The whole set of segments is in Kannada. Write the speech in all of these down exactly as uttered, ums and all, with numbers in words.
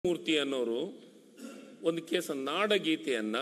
ಮೂರ್ತಿ ಅನ್ನೋರು ಒಂದು ಕೇಸ ನಾಡಗೀತೆಯನ್ನ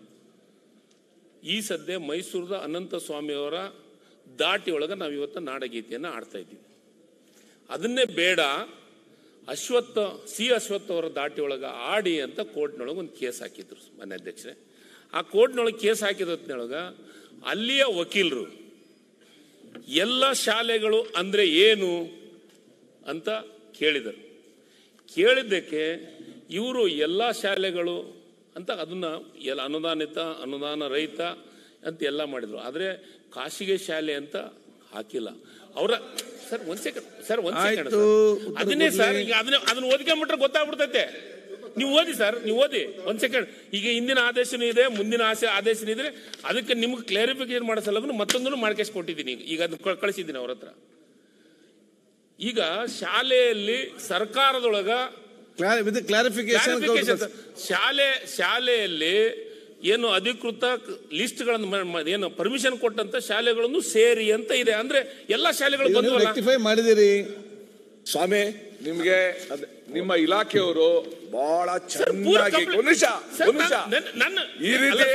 ಈ ಸದ್ಯ ಮೈಸೂರದ ಅನಂತ ಸ್ವಾಮಿಯವರ ದಾಟಿ ಒಳಗೆ ನಾವು ಇವತ್ತು ನಾಡಗೀತೆಯನ್ನು ಆಡ್ತಾ ಇದ್ದೀವಿ. ಅದನ್ನೇ ಬೇಡ ಅಶ್ವತ್ಥ ಸಿ ಅಶ್ವತ್ಥ ಅವರ ದಾಟಿ ಒಳಗೆ ಆಡಿ ಅಂತ ಕೋರ್ಟ್ನೊಳಗೆ ಒಂದು ಕೇಸ್ ಹಾಕಿದ್ರು ಮಾನ್ಯ ಅಧ್ಯಕ್ಷರೇ. ಆ ಕೋರ್ಟ್ನೊಳಗೆ ಕೇಸ್ ಹಾಕಿದೊತ್ತಿನೊಳಗೆ ಅಲ್ಲಿಯ ವಕೀಲರು ಎಲ್ಲ ಶಾಲೆಗಳು ಅಂದರೆ ಏನು ಅಂತ ಕೇಳಿದರು. ಕೇಳಿದ್ದಕ್ಕೆ ಇವರು ಎಲ್ಲ ಶಾಲೆಗಳು ಅಂತ ಅದನ್ನು ಎಲ್ಲ ಅನುದಾನಿತ ಅನುದಾನ ರಹಿತ ಅಂತ ಎಲ್ಲ ಮಾಡಿದರು. ಆದರೆ ಖಾಸಗಿ ಶಾಲೆ ಅಂತ ಹಾಕಿಲ್ಲ. ಅವರ ಸರ್ ಒಂದ್ ಸೆಕೆಂಡ್ ಸರ್ ಒಂದ್ ಸೆಕೆಂಡ್ ಅದನ್ನೇ ಸರ್ ಈಗ ಅದನ್ನ ಅದನ್ನ ಓದ್ಕೊಂಡ್ಬಿಟ್ರೆ ಗೊತ್ತಾಗ್ಬಿಡ್ತೈತೆ. ನೀವು ಓದಿ ಸರ್, ನೀವು ಓದಿ ಒಂದ್ ಸೆಕೆಂಡ್. ಈಗ ಹಿಂದಿನ ಆದೇಶನೂ ಇದೆ, ಮುಂದಿನ ಆಸೆ ಆದೇಶನೂ ಇದೆ. ಅದಕ್ಕೆ ನಿಮ್ಗೆ ಕ್ಲಾರಿಫಿಕೇಶನ್ ಮಾಡೋ ಸಲುವಾಗಿ ಮತ್ತೊಂದನ್ನು ಮಾಡ್ಕೇಶ್ ಕೊಟ್ಟಿದ್ದೀನಿ. ಈಗ ಅದನ್ನ ಕಳಿಸಿದ್ದೀನಿ ಅವ್ರ ಹತ್ರ. ಈಗ ಶಾಲೆಯಲ್ಲಿ ಸರ್ಕಾರದೊಳಗ ಕ್ಲಾರಿಫಿಕೇಶನ್ ಶಾಲೆ ಶಾಲೆಯಲ್ಲಿ ಏನು ಅಧಿಕೃತ ಲಿಸ್ಟ್ಗಳನ್ನು ಏನು ಪರ್ಮಿಷನ್ ಕೊಟ್ಟಂತ ಶಾಲೆಗಳನ್ನು ಸೇರಿ ಅಂತ ಇದೆ. ಅಂದ್ರೆ ಎಲ್ಲಾ ಶಾಲೆಗಳು ಬಂದು ಮಾಡಿದಿರಿ ಸ್ವಾಮಿ. ನಿಮ್ಗೆ ನಿಮ್ಮ ಇಲಾಖೆಯವರು ಬಹಳ ಚೆನ್ನಾಗಿ ನನ್ನ ಈ ರೀತಿ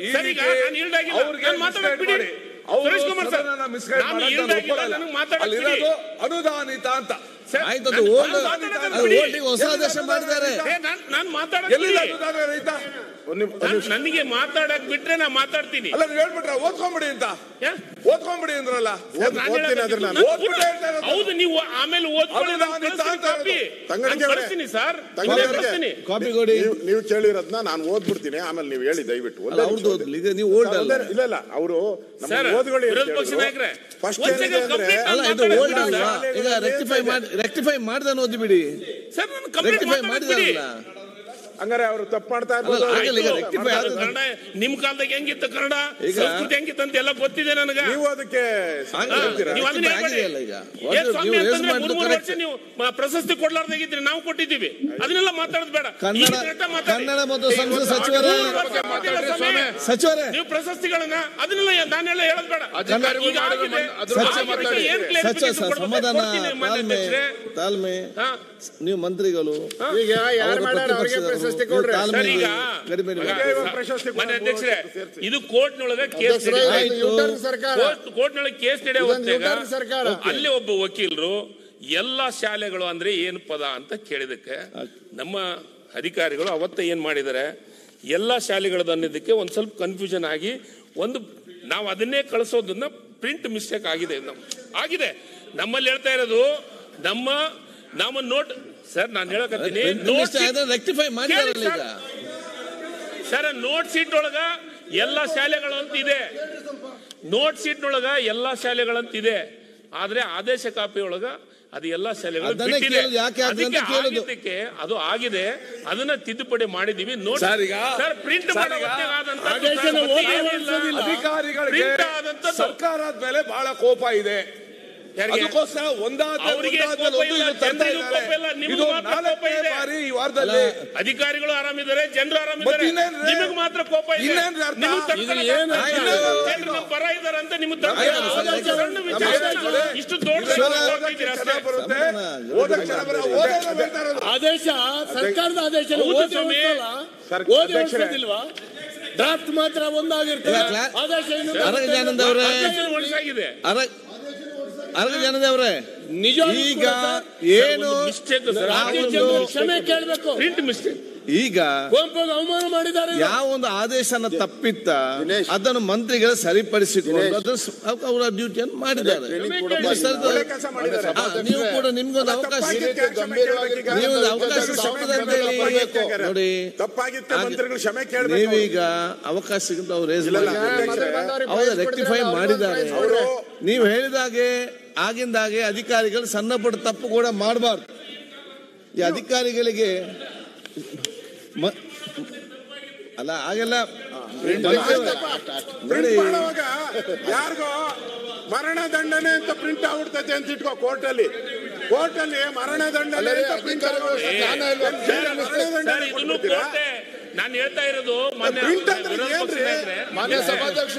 ಅನುದಾನಿತ ಅಂತ ಹೊಸ ಆದೇಶ ಮಾಡಿದ್ದಾರೆ. ನಾನು ಮಾತಾಡ ನನಗೆ ಮಾತಾಡಕ್ ಬಿಟ್ರೆ ನಾ ಮಾತಾಡ್ತೀನಿ. ಅಲ್ಲ ನೀವು ಹೇಳ್ಬಿಟ್ರ ಓದ್ಕೊಂಬಿಡಿ ಅಂತ ಓದ್ಕೊಂಬಿಡಿ ಅಂದ್ರಲ್ಲ. ಹೌದು, ನೀವು ಆಮೇಲೆ ಓದ್ಕೊಳ್ಳಿ ಸರ್. ಕಾಪಿ ಕೊಡಿ. ನೀವು ಕೇಳಿರೋದನ್ನ ನಾನು ಓದ್ಬಿಡ್ತೀನಿ, ಆಮೇಲೆ ನೀವು ಹೇಳಿ ದಯವಿಟ್ಟು. ನೀವು ಓಲ್ಡ್ ಅಲ್ಲ. ಇಲ್ಲ ಇಲ್ಲ ಅವರು ವಿರೋಧ ಪಕ್ಷ ನಾಯಕರೇ ಈಗ ರೆಕ್ಟಿಫೈ ಮಾಡಿ ರೆಕ್ಟಿಫೈ ಮಾಡ್ದ ಓದಿ ಬಿಡಿ ಸರ್. ರೆಕ್ಟಿಫೈ ಮಾಡಿದಾರಲ್ಲ. ಹಂಗಾರೆ ಅವರು ತಪ್ಪು ಮಾಡ್ತಾ ಇರ್ಬೋದು. ಕನ್ನಡ ನಿಮ್ ಕಾಲದಾಗ ಹೆಂಗಿತ್ತು, ಕನ್ನಡ ಸಂಸ್ಕೃತಿ ಹೆಂಗಿತ್ತು ಅಂತ ಎಲ್ಲ ಗೊತ್ತಿದೆ ನನಗೆ. ನೀವು ಅದಕ್ಕೆ ನೀವು ಪ್ರಶಸ್ತಿ ಕೊಡ್ಲಾರ್ದಾಗಿದ್ರಿ, ನಾವು ಕೊಟ್ಟಿದ್ದೀವಿ. ಅದನ್ನೆಲ್ಲ ಮಾತಾಡೋದು ಬೇಡ. ಕನ್ನಡ ಮತ್ತು ಸಂಸ್ಕೃತಿ ಸಚಿವರ ಸಚಿವರೇ ನೀವು ಪ್ರಶಸ್ತಿಗಳನ್ನ ಅದನ್ನೆಲ್ಲ ನಾನೆಲ್ಲ ಹೇಳೋದು ಬೇಡ. ಸಮಾಧಾನ, ತಾಳ್ಮೆ. ನೀವು ಮಂತ್ರಿಗಳು ಅಧ್ಯಕ್ಷರೇ, ಇದು ಕೋರ್ಟ್ನೊಳಗೆ ಕೇಸ್ ಕೋರ್ಟ್ನೊಳಗೆ ಕೇಸ್ ನಡೆಯುವ ಅಲ್ಲಿ ಒಬ್ಬ ವಕೀಲರು ಎಲ್ಲ ಶಾಲೆಗಳು ಅಂದ್ರೆ ಏನು ಪದ ಅಂತ ಕೇಳಿದಕ್ಕೆ ನಮ್ಮ ಅಧಿಕಾರಿಗಳು ಅವತ್ತ ಏನ್ ಮಾಡಿದ್ದಾರೆ, ಎಲ್ಲ ಶಾಲೆಗಳದ್ದು ಅನ್ನೋದಕ್ಕೆ ಒಂದ್ ಸ್ವಲ್ಪ ಕನ್ಫ್ಯೂಷನ್ ಆಗಿ ಒಂದು ನಾವು ಅದನ್ನೇ ಕಳಿಸೋದನ್ನ ಪ್ರಿಂಟ್ ಮಿಸ್ಟೇಕ್ ಆಗಿದೆ ಆಗಿದೆ ನಮ್ಮಲ್ಲಿ ಹೇಳ್ತಾ ಇರೋದು. ನಮ್ಮ ನಮ್ಮ ನೋಟ್ ಸರ್ ನಾನು ಹೇಳಕತ್ತೀನಿ, ರೆಕ್ಟಿಫೈ ಮಾಡಿದಾರಲ್ಲ ಈಗ ಸರ್. ನೋಟ್ ಶೀಟ್ ಒಳಗ ಎಲ್ಲಾ ಶಾಲೆಗಳು ಅಂತ ಇದೆ, ನೋಟ್ ಶೀಟ್ ಒಳಗ ಎಲ್ಲಾ ಶಾಲೆಗಳಂತ ಇದೆ. ಆದ್ರೆ ಆದೇಶ ಕಾಪಿ ಒಳಗ ಅದು ಎಲ್ಲಾ ಶಾಲೆಗಳು ಆಗಿದ್ದಕ್ಕೆ ಅದು ಆಗಿದೆ. ಅದನ್ನ ತಿದ್ದುಪಡಿ ಮಾಡಿದೀವಿ. ನೋಟ್ ಸರ್ ಪ್ರಿಂಟ್ ಅಧಿಕಾರಿಗಳಿಗೆ ಸರ್ಕಾರದ ಮೇಲೆ ಬಹಳ ಕೋಪ ಇದೆ. ಅದಕ್ಕೋಸ್ಕರ ಅಧಿಕಾರಿಗಳು ಆರಾಮಿದ್ದಾರೆ, ಜನರು ಆರಾಮಿದ್ದಾರೆ, ನಿಮಗೆ ಮಾತ್ರ ಕೋಪ ಇದೆ. ಪರ ಇದ್ದಾರೆ ಅಂತ ನಿಮ್ಗೆ ಇಷ್ಟು ದೊಡ್ಡ ಆದೇಶ, ಸರ್ಕಾರದ ಆದೇಶ ಓದಿಲ್ವಾ? ಡ್ರಾಫ್ಟ್ ಮಾತ್ರ ಒಂದಾಗಿರ್ತದೆ. ಆದೇಶ ಒಳಗಾಗಿದೆ. ಅರ್ಗ ಜನದವ್ರೆ ನಿಜ ಈಗ ಏನು ಕ್ಷಮೆ ಕೇಳಬೇಕು. Print mistake. ಈಗ ಅವಮಾನ ಮಾಡಿದ್ದಾರೆ. ಯಾವ ಒಂದು ಆದೇಶನ ತಪ್ಪಿತ್ತ ಅದನ್ನು ಮಂತ್ರಿಗಳು ಸರಿಪಡಿಸಿಕೊಂಡು ಅವರ ಡ್ಯೂಟಿಯನ್ನು ಮಾಡಿದ್ದಾರೆ. ನೀವು ಕೂಡ ನಿಮ್ಗೊಂದು ಅವಕಾಶ ನೀವೊಂದು ಅವಕಾಶ ನೋಡಿ. ನೀವೀಗ ಅವಕಾಶ ಸಿಗುತ್ತೆ ಅವ್ರು ರೇಸ್ ಅವರು ರೆಕ್ಟಿಫೈ ಮಾಡಿದ್ದಾರೆ. ನೀವು ಹೇಳಿದಾಗೆ ಆಗಿಂದಾಗೆ ಅಧಿಕಾರಿಗಳು ಸಣ್ಣ ಪುಟ್ಟ ತಪ್ಪು ಕೂಡ ಮಾಡಬಾರ್ದು. ಈ ಅಧಿಕಾರಿಗಳಿಗೆ ಅಲ್ಲ ಹಾಗೆಲ್ಲ ಯಾರಿಗೋ ಮರಣ ದಂಡನೆ ಅಂತ ಪ್ರಿಂಟ್ ಆಗ್ಬಿಡ್ತೈತೆ ಅಂತ ಇಟ್ಕೋ. ಕೋರ್ಟ್ ಅಲ್ಲಿ ಕೋರ್ಟ್ ಅಲ್ಲಿ ಮರಣ ದಂಡನೆ ಅಂತ ಪ್ರಿಂಟ್ ನಾನು ಹೇಳ್ತಾ ಇರೋದು ಮಾನ್ಯ ಮಾನ್ಯ ಸಭಾಧ್ಯಕ್ಷ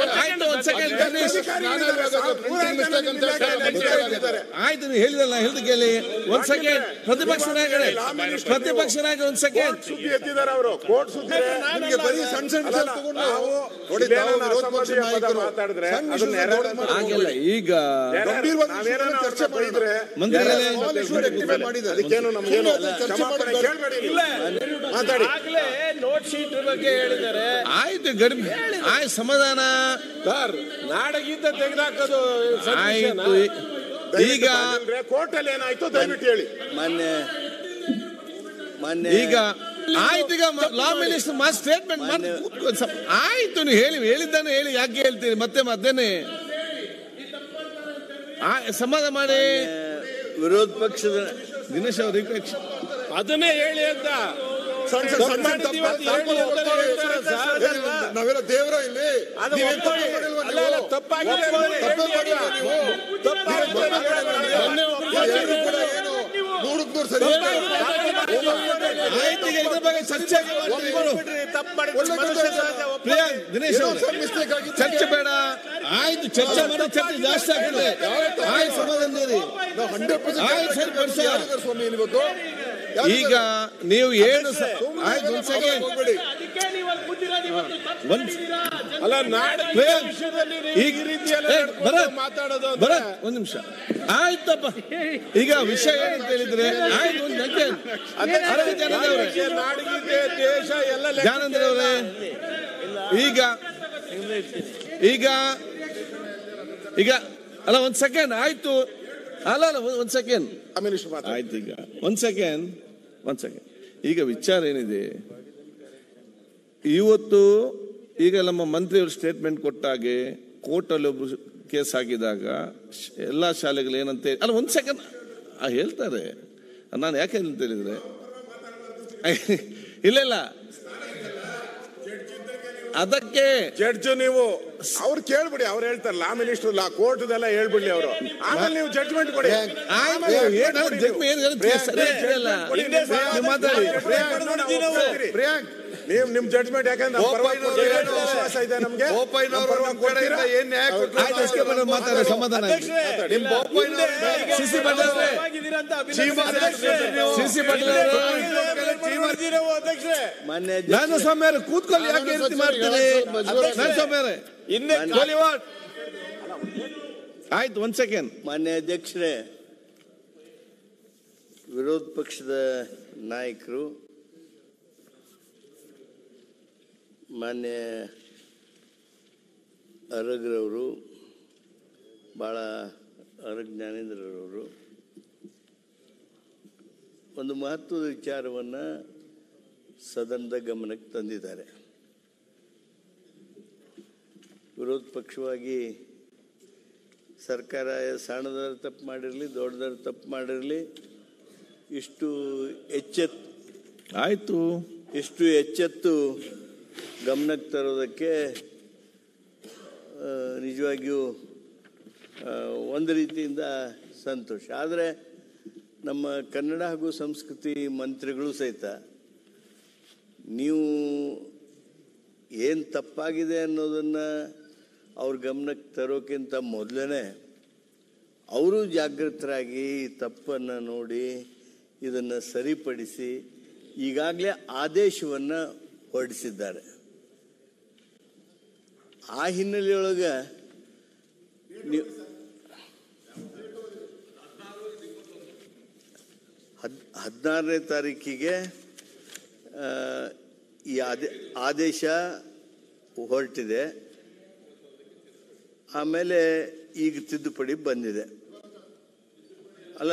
ಆಯ್ತು, ನೀವು ಹೇಳಿದಲ್ಲ, ಹೇಳಿದ ಕೇಳಿ. ಒಂದ್ ಸೆಕೆಂಡ್ ಪ್ರತಿಪಕ್ಷ ನಾಯಕರೇ, ಪ್ರತಿಪಕ್ಷ ನಾಯಕ ಒಂದ್ ಸೆಕೆಂಡ್ ಸುದ್ದಿ ಎತ್ತಿದ್ದಾರೆ ಅವರು. ಕೋರ್ಟ್ ಸುದ್ದಿ ಬರೀ ಸಣ್ಣ ಸಣ್ಣ ಮಾತಾಡಿದ್ರೆ ಹಾಗೆಲ್ಲ ಈಗ ಚರ್ಚೆ ಮಾಡಿದ್ರೆ ಅದಕ್ಕೇನು ನಮಗೇನು ಮಾತಾಡಿ ನೋಟ್ ಶೀಟ್ ಬಗ್ಗೆ ಹೇಳಿದ್ದಾರೆ. ಆಯ್ತು, ಗಡಿಮೆ ಆಯ್ತು, ಸಮಾಧಾನ. ನಾಡಗೀತ ತೆಗೆದಾಕೋದು ಆಯ್ತು. ಈಗ ಕೋರ್ಟ್ ಅಲ್ಲಿ ಏನಾಯ್ತು ದಯವಿಟ್ಟು ಹೇಳಿ. ಮಾನ್ಯ ಮಾನ್ಯ ಈಗ ಆಯ್ತು, ಈಗ ಲಾ ಮಿನಿಸ್ಟರ್ ಮಾ ಸ್ಟೇಟ್ಮೆಂಟ್ ಮಾಡಿ ಕೂತ್ಕೊಂಡು ಆಯ್ತು. ನೀವು ಹೇಳಿ, ಹೇಳಿದ್ದಾನೆ ಹೇಳಿ, ಯಾಕೆ ಹೇಳ್ತೀರಿ ಮತ್ತೆ ಮತ್ತೇನೆ? ಸಮಾಧಾನ ಮಾಡಿ. ವಿರೋಧ ಪಕ್ಷದ ದಿನೇಶ್ ಅವ್ರ ಅದನ್ನೇ ಹೇಳಿ ಅಂತ ನಾವೆಲ್ಲ ದೇವರ ಇಲ್ಲಿ ನೂರಕ್ಕೆ ನೂರು ಸರಿ. ಚರ್ಚೆ ದಿನೇಶ್ ಚರ್ಚೆ ಬೇಡ. ಆಯ್ತು, ಚರ್ಚೆ ಮಾಡೋ ಚರ್ಚೆ ಜಾಸ್ತಿ ಆಗ್ತದೆ. ಆಯ್ತು, ಸಮಾಧಾನ. ಈಗ ನೀವು ಏನು ಆಯ್ತು, ಒಂದ್ ಸೆಕೆಂಡ್ ಅಲ್ಲ, ನಾಡ ಮಾತಾಡೋದು ಬರತ್ ಒಂದ್ ನಿಮಿಷ. ಆಯ್ತಪ್ಪ, ಈಗ ವಿಷಯ ಏನಂತ ಹೇಳಿದ್ರೆ ಆಯ್ತು. ಒಂದು ದೇಶ ಎಲ್ಲ ಜಾನಂದ್ರ ಅವರೇ, ಈಗ ಈಗ ಈಗ ಅಲ್ಲ ಒಂದ್ ಸೆಕೆಂಡ್ ಆಯ್ತು. ಅಲ್ಲ ಅಲ್ಲ ಒಂದ್ ಸೆಕೆಂಡ್ ಆಯ್ತು. ಈಗ ಒಂದ್ ಸೆಕೆಂಡ್ ಒಂದ್ ಸೆಕೆಂಡ್ ಈಗ ವಿಚಾರ ಏನಿದೆ ಇವತ್ತು, ಈಗ ನಮ್ಮ ಮಂತ್ರಿಯವರು ಸ್ಟೇಟ್ಮೆಂಟ್ ಕೊಟ್ಟಾಗೆ ಕೋರ್ಟ್ ಅಲ್ಲಿ ಒಬ್ರು ಕೇಸ್ ಆಗಿದಾಗ ಎಲ್ಲಾ ಶಾಲೆಗಳು ಏನಂತ ಅಲ್ಲ ಒಂದ್ ಸೆಕೆಂಡ್ ಹೇಳ್ತಾರೆ. ನಾನು ಯಾಕೆ ಅಂತ ಹೇಳಿದ್ರೆ ಇಲ್ಲ ಇಲ್ಲ ಅದಕ್ಕೆ ಜಡ್ಜ್ ನೀವು ಅವ್ರು ಕೇಳ್ಬಿಡಿ, ಅವ್ರು ಹೇಳ್ತಾರೆ ಲಾ ಮಿನಿಸ್ಟರ್ ಲಾ ಕೋರ್ಟ್ ಎಲ್ಲ ಹೇಳ್ಬಿಡ್ಲಿ ಅವರು. ಆಮೇಲೆ ನೀವು ಜಡ್ಜ್ಮೆಂಟ್ ಕೊಡಿ. ಪ್ರಿಯಾಂಕ್, ನೀವು ನಿಮ್ ಜಡ್ಜ್ಮೆಂಟ್ ಯಾಕಂದ್ರೆ ವಿಶ್ವಾಸ ಇದೆ ನಮ್ಗೆ. ಮಾತಾಡ ಸಮಾಧಾನ. ಸಿಸಿ ನಾನು ಸ್ವಾಮಿ ಕೂತ್ಕೊಳ್ಳಿ, ಯಾಕೆ ರೀತಿ ಮಾಡ್ತೀನಿ? ಆಯ್ತು, ಒಂದ್ ಸೆಕೆಂಡ್. ಮಾನ್ಯ ಅಧ್ಯಕ್ಷರೇ, ವಿರೋಧ ಪಕ್ಷದ ನಾಯಕರು ಮಾನ್ಯ ಅರಗ್ರವರು, ಭಾಳ ಅರಗ್ ಜ್ಞಾನೇಂದ್ರರವರು ಒಂದು ಮಹತ್ವದ ವಿಚಾರವನ್ನು ಸದನದ ಗಮನಕ್ಕೆ ತಂದಿದ್ದಾರೆ. ವಿರೋಧ ಪಕ್ಷವಾಗಿ ಸರ್ಕಾರ ಸಣ್ಣದಾರ ತಪ್ಪು ಮಾಡಿರಲಿ, ದೊಡ್ಡದಾರ ತಪ್ಪು ಮಾಡಿರಲಿ, ಇಷ್ಟು ಎಚ್ಚೆತ್ತು ಆಯಿತು ಇಷ್ಟು ಎಚ್ಚೆತ್ತು ಗಮನಕ್ಕೆ ತರೋದಕ್ಕೆ ನಿಜವಾಗಿಯೂ ಒಂದು ರೀತಿಯಿಂದ ಸಂತೋಷ. ಆದರೆ ನಮ್ಮ ಕನ್ನಡ ಹಾಗೂ ಸಂಸ್ಕೃತಿ ಮಂತ್ರಿಗಳು ಸಹಿತ ನೀವು ಏನು ತಪ್ಪಾಗಿದೆ ಅನ್ನೋದನ್ನು ಅವ್ರ ಗಮನಕ್ಕೆ ತರೋಕ್ಕಿಂತ ಮೊದಲೇ ಅವರು ಜಾಗೃತರಾಗಿ ತಪ್ಪನ್ನು ನೋಡಿ ಇದನ್ನು ಸರಿಪಡಿಸಿ ಈಗಾಗಲೇ ಆದೇಶವನ್ನು ಹೊರಡಿಸಿದ್ದಾರೆ. ಆ ಹಿನ್ನೆಲೆಯೊಳಗೆ ನೀವು ಹದ್ ಹದಿನಾರನೇ ತಾರೀಕಿಗೆ ಈ ಆದೇ ಆದೇಶ ಹೊರಟಿದೆ. ಆಮೇಲೆ ಈಗ ತಿದ್ದುಪಡಿ ಬಂದಿದೆ. ಅಲ್ಲ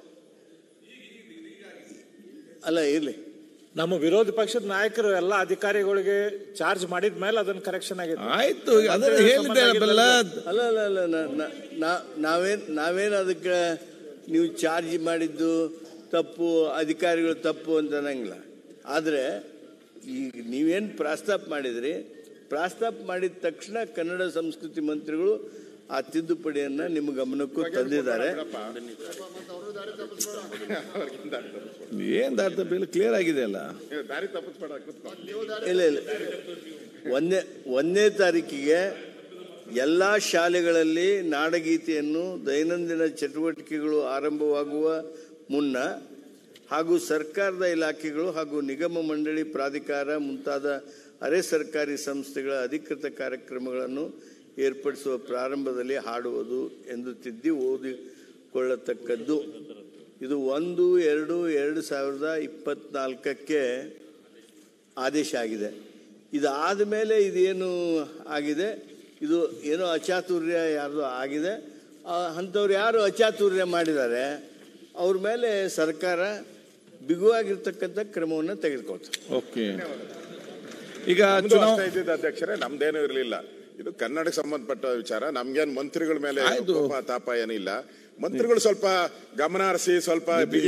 ಅಲ್ಲ ಇರಲಿ, ನಮ್ಮ ವಿರೋಧ ಪಕ್ಷದ ನಾಯಕರು ಎಲ್ಲ ಅಧಿಕಾರಿಗಳಿಗೆ ಚಾರ್ಜ್ ಮಾಡಿದ ಮೇಲೆ ಅದನ್ನ ಕರೆಕ್ಷನ್ ಆಗಿದೆ. ಆಯ್ತು, ಅದನ್ನ ಹೇಳಿದ್ದೆ. ಅಲ್ಲ ಅಲ್ಲ ಅಲ್ಲ ನಾವೇನ್ ನಾವೇನು ಅದಕ್ಕೆ ನೀವು ಚಾರ್ಜ್ ಮಾಡಿದ್ದು ತಪ್ಪು, ಅಧಿಕಾರಿಗಳು ತಪ್ಪು ಅಂತ ಅನ್ನಂಗಿಲ್ಲ. ಆದರೆ ಈಗ ನೀವೇನು ಪ್ರಸ್ತಾಪ ಮಾಡಿದ್ರಿ, ಪ್ರಸ್ತಾಪ ಮಾಡಿದ ತಕ್ಷಣ ಕನ್ನಡ ಸಂಸ್ಕೃತಿ ಮಂತ್ರಿಗಳು ಆ ತಿದ್ದುಪಡಿಯನ್ನು ನಿಮ್ಮ ಗಮನಕ್ಕೂ ತಂದಿದ್ದಾರೆ. ಏನ್ ದಾರಿ ತಪ್ಪಿಲ್ಲ, ಕ್ಲಿಯರ್ ಆಗಿದೆ ಅಲ್ಲ. ಇಲ್ಲ ಇಲ್ಲ ಒಂದನೇ ಒಂದನೇ ತಾರೀಕಿಗೆ ಎಲ್ಲ ಶಾಲೆಗಳಲ್ಲಿ ನಾಡಗೀತೆಯನ್ನು ದೈನಂದಿನ ಚಟುವಟಿಕೆಗಳು ಆರಂಭವಾಗುವ ಮುನ್ನ ಹಾಗೂ ಸರ್ಕಾರದ ಇಲಾಖೆಗಳು ಹಾಗೂ ನಿಗಮ ಮಂಡಳಿ ಪ್ರಾಧಿಕಾರ ಮುಂತಾದ ಅರೆ ಸರ್ಕಾರಿ ಸಂಸ್ಥೆಗಳ ಅಧಿಕೃತ ಕಾರ್ಯಕ್ರಮಗಳನ್ನು ಏರ್ಪಡಿಸುವ ಪ್ರಾರಂಭದಲ್ಲಿ ಹಾಡುವುದು ಎಂದು ತಿದ್ದಿ ಓದಿಕೊಳ್ಳತಕ್ಕದ್ದು. ಇದು ಒಂದು ಎರಡು ಎರಡು ಸಾವಿರದ ಇಪ್ಪತ್ನಾಲ್ಕಕ್ಕೆ ಆದೇಶ ಆಗಿದೆ. ಇದಾದ ಮೇಲೆ ಇದೇನು ಆಗಿದೆ, ಇದು ಏನೋ ಅಚಾತುರ್ಯ ಯಾರ್ದು ಆಗಿದೆ. ಅಂಥವ್ರು ಯಾರು ಅಚಾತುರ್ಯ ಮಾಡಿದ್ದಾರೆ ಅವ್ರ ಮೇಲೆ ಸರ್ಕಾರ ಬಿಗುವಾಗಿರ್ತಕ್ಕಂಥ ಕ್ರಮವನ್ನು ತೆಗೆದುಕೊಳ್ತಾರೆ. ಓಕೆ, ಈಗ ಅಧ್ಯಕ್ಷರೇ, ನಮ್ದೇನೂ ಇರಲಿಲ್ಲ, ಇದು ಕನ್ನಡಕ್ಕೆ ಸಂಬಂಧಪಟ್ಟ ವಿಚಾರ. ನಮ್ಗೇನ್ ಮಂತ್ರಿಗಳ ಮೇಲೆ ಕೋಪ ತಾಪ ಏನಿಲ್ಲ. ಮಂತ್ರಿಗಳು ಸ್ವಲ್ಪ ಗಮನ ಹರಿಸಿ ಸ್ವಲ್ಪ ಬಿಗಿ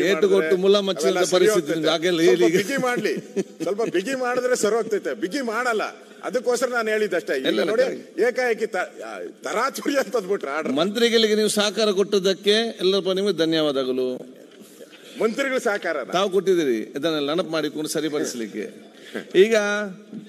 ಮಾಡ್ಲಿ, ಸ್ವಲ್ಪ ಬಿಗಿ ಮಾಡಿದ್ರೆ ಸರಿ ಹೋಗ್ತೈತೆ. ಬಿಗಿ ಮಾಡಲ್ಲ, ಅದಕ್ಕೋಸ್ಕರ ನಾನು ಹೇಳಿದ್ದಷ್ಟೇ. ಇಲ್ಲ ನೋಡಿ, ಏಕಾಏಕಿ ತರಾಚುರಿ ಅಂತ ಬಿಟ್ರೆ ಆರ್ಡರ್. ಮಂತ್ರಿಗಳಿಗೆ ನೀವು ಸಹಕಾರ ಕೊಟ್ಟದಕ್ಕೆ ಎಲ್ಲಪ್ಪ ನಿಮಗೆ ಧನ್ಯವಾದಗಳು. ಮಂತ್ರಿಗಳು ಸಹಕಾರ ತಾವು ಕೊಟ್ಟಿದ್ದೀರಿ, ಇದನ್ನೆಲ್ಲ ನೆನಪು ಮಾಡಿಕೊಂಡು ಸರಿಪಡಿಸಲಿಕ್ಕೆ. ಈಗ